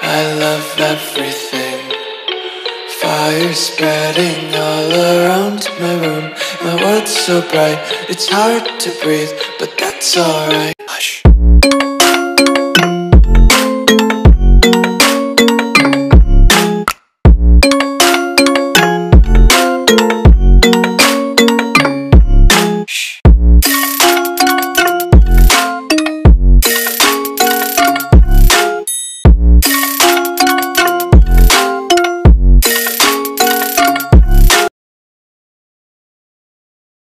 I love everything. Fire spreading all around my room. My world's so bright, it's hard to breathe, but that's alright.